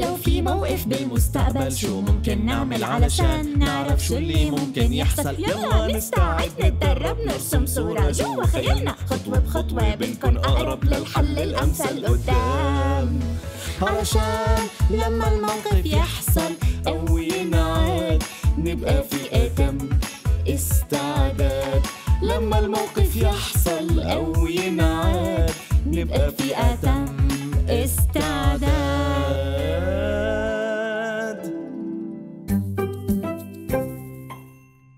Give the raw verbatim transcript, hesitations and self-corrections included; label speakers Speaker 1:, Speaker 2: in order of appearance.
Speaker 1: لو في موقف بالمستقبل شو ممكن نعمل علشان نعرف شو اللي ممكن يحصل. يلا نستعد نتدرب نرسم صورة جوا خيالنا، خطوة بخطوة بنكون أقرب للحل الأمثل قدام. علشان لما الموقف يحصل أو ينعاد نبقى في أتم استعداد. لما الموقف يحصل أو ينعاد نبقى في أتم استعداد.